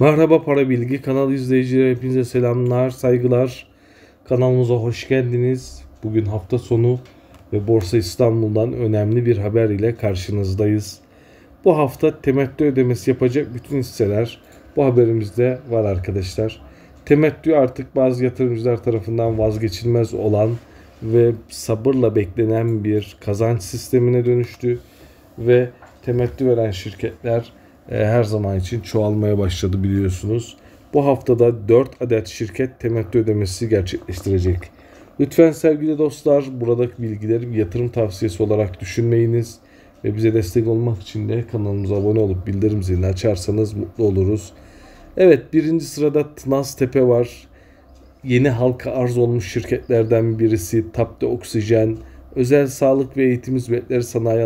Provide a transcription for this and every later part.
Merhaba Para Bilgi kanal izleyicileri, hepinize selamlar, saygılar. Kanalımıza hoş geldiniz. Bugün hafta sonu ve Borsa İstanbul'dan önemli bir haber ile karşınızdayız. Bu hafta temettü ödemesi yapacak bütün hisseler bu haberimizde var arkadaşlar. Temettü artık bazı yatırımcılar tarafından vazgeçilmez olan ve sabırla beklenen bir kazanç sistemine dönüştü ve temettü veren şirketler her zaman için çoğalmaya başladı biliyorsunuz. Bu haftada 4 adet şirket temettü ödemesi gerçekleştirecek. Lütfen sevgili dostlar, buradaki bilgileri bir yatırım tavsiyesi olarak düşünmeyiniz ve bize destek olmak için de kanalımıza abone olup bildirim zilini açarsanız mutlu oluruz. Evet, birinci sırada Tınaztepe var. Yeni halka arz olmuş şirketlerden birisi. Tapte Oksijen, Özel Sağlık ve Eğitim Hizmetleri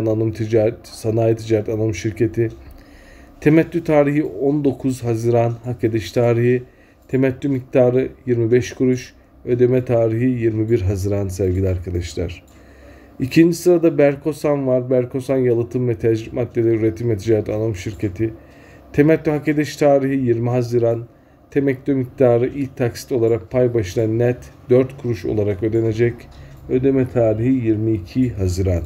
Sanayi Ticaret Anonim Şirketi. Temettü tarihi 19 Haziran, hak ediş tarihi, temettü miktarı 25 kuruş, ödeme tarihi 21 Haziran sevgili arkadaşlar. İkinci sırada Berkosan var. Berkosan Yalıtım ve Tecrübe Maddeleri Üretim ve Ticaret Anonim Şirketi. Temettü hak ediş tarihi 20 Haziran. Temettü miktarı ilk taksit olarak pay başına net 4 kuruş olarak ödenecek. Ödeme tarihi 22 Haziran.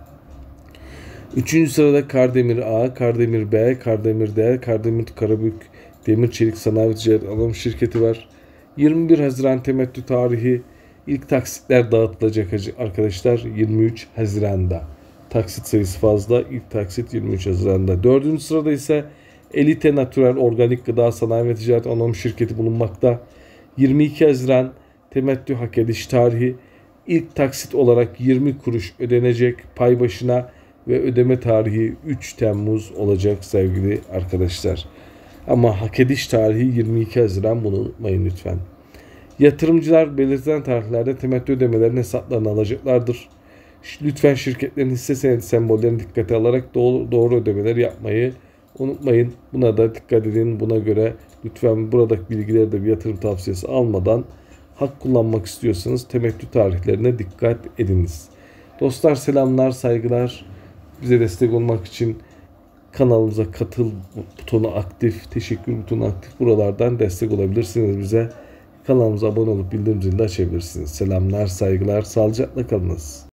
Üçüncü sırada Kardemir A, Kardemir B, Kardemir D, Kardemir Karabük Demir Çelik Sanayi Ticaret Anonim Şirketi var. 21 Haziran temettü tarihi, ilk taksitler dağıtılacak arkadaşlar 23 Haziran'da. Taksit sayısı fazla, ilk taksit 23 Haziran'da. Dördüncü sırada ise Elite Natural Organik Gıda Sanayi ve Ticaret Anonim Şirketi bulunmakta. 22 Haziran temettü hak ediş tarihi, ilk taksit olarak 20 kuruş ödenecek pay başına ve ödeme tarihi 3 Temmuz olacak sevgili arkadaşlar. Ama hak ediş tarihi 22 Haziran, bunu unutmayın lütfen. Yatırımcılar belirtilen tarihlerde temettü ödemelerini hesaplarına alacaklardır. Lütfen şirketlerin hisse senedi sembollerini dikkate alarak doğru ödemeler yapmayı unutmayın. Buna da dikkat edin. Buna göre lütfen buradaki bilgileri de bir yatırım tavsiyesi almadan hak kullanmak istiyorsanız temettü tarihlerine dikkat ediniz. Dostlar, selamlar, saygılar. Bize destek olmak için kanalımıza katıl butonu aktif, teşekkür butonu aktif. Buralardan destek olabilirsiniz bize. Kanalımıza abone olup bildirim zilini açabilirsiniz. Selamlar, saygılar, sağlıcakla kalınız.